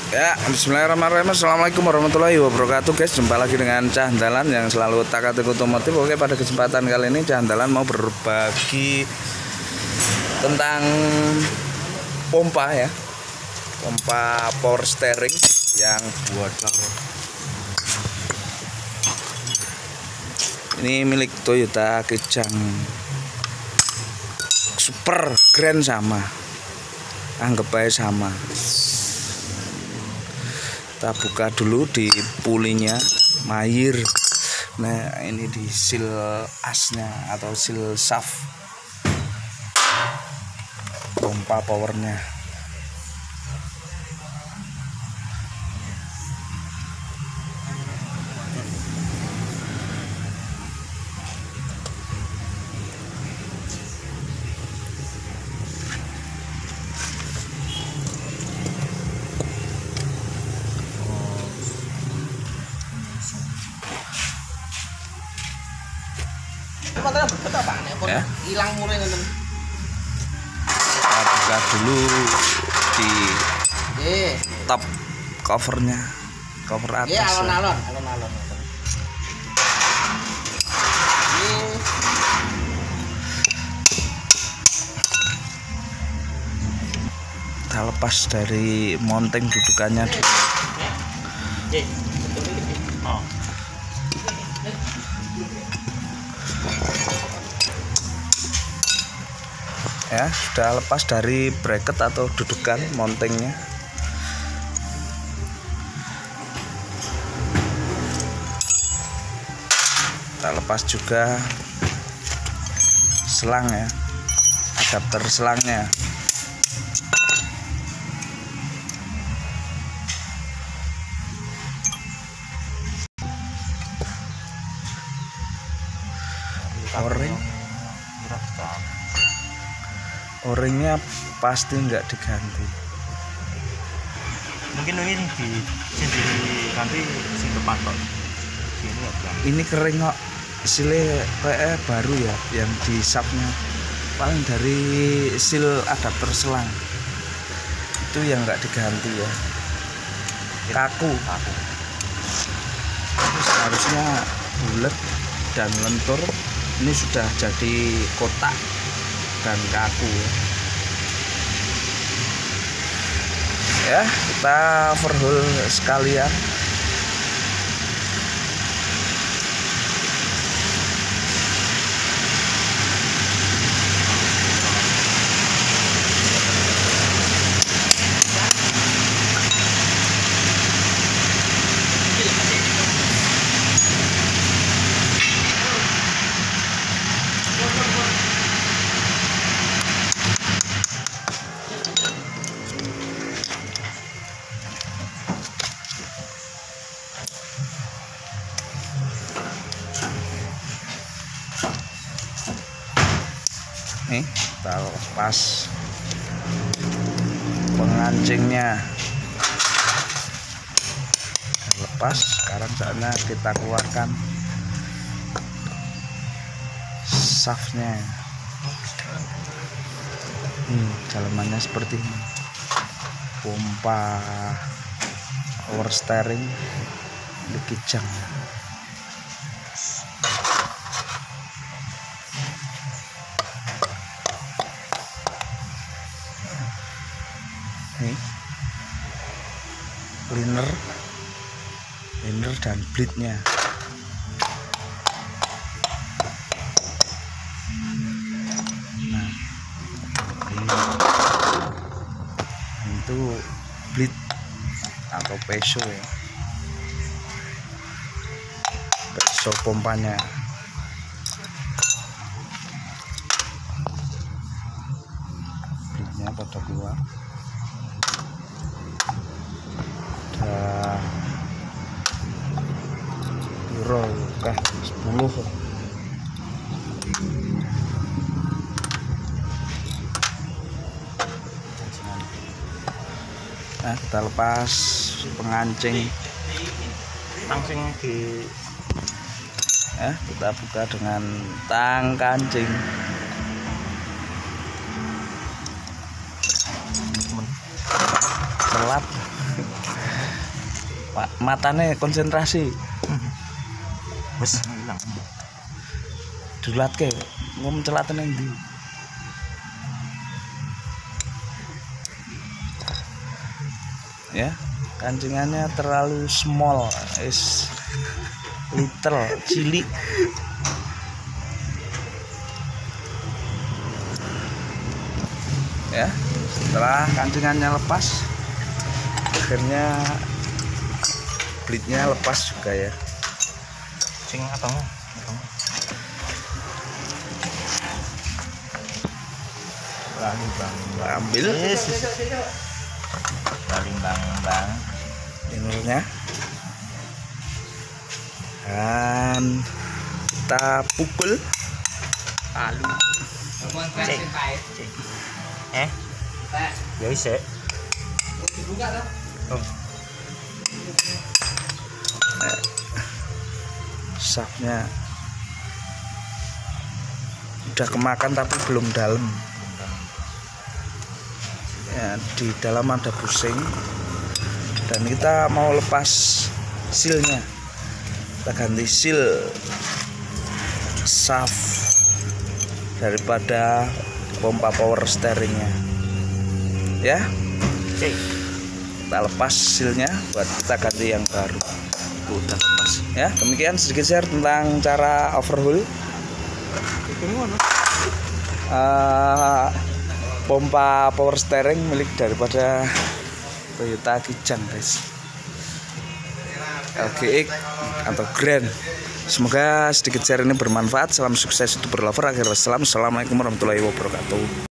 Ya, bismillahirrahmanirrahim. Assalamualaikum warahmatullahi wabarakatuh, guys. Jumpa lagi dengan Cah Andalan yang selalu tak-atik otomotif. Oke, pada kesempatan kali ini Cah Andalan mau berbagi tentang pompa ya. Pompa power steering yang bocor. Ini milik Toyota Kijang Super Grand sama. Anggap aja sama. Kita buka dulu di pulinya Mayer. Nah, ini di seal asnya atau seal shaft pompa powernya. Ya. Hilang mulai ngeten. Kita buka dulu di top covernya, cover atas. Iya, alon-alon. Kita lepas dari mounting dudukannya dulu. Ya, sudah lepas dari bracket atau dudukan mountingnya. Kita lepas juga selang ya, adapter selangnya. O-ringnya pasti nggak diganti. Mungkin ini diganti sing kepatok. Ini kering kok, sile PE baru ya, yang di sapnya paling dari seal adapter selang itu yang nggak diganti ya, kaku. Terus harusnya bulat dan lentur, ini sudah jadi kotak dan kaku ya. Kita overhaul sekalian. Nih, kita lepas pengancingnya. Lepas, sekarang saatnya kita keluarkan shaftnya. Dalamannya seperti ini. Pompa power steering di Kijang. Nih, liner dan blade-nya. Nah, itu blade atau peso ya, peso pompanya. Blade-nya pada keluar. Euro 10. Nah, kita lepas pengancing langsung di ya, kita buka dengan tang kancing. Telat matane konsentrasi. Wes hilang. Dulatke mau mencelatkan yang di ya, kancingannya terlalu small, is little, cilik. Ya, setelah kancingannya lepas, akhirnya blitnya lepas juga ya. Sing apa mau? Ambil bang minurnya dan kita pukul palu ya bisa sapnya udah kemakan tapi belum dalam ya, di dalam ada pusing dan kita mau lepas sealnya, kita ganti seal shaft daripada pompa power steeringnya ya. Kita lepas sealnya buat kita ganti yang baru. Udah lepas ya. Demikian sedikit share tentang cara overhaul pompa power steering milik daripada Toyota Kijang guys, LGX atau Grand. Semoga sedikit share ini bermanfaat. Salam sukses untuk berlover. Akhir wassalam. Assalamualaikum warahmatullahi wabarakatuh.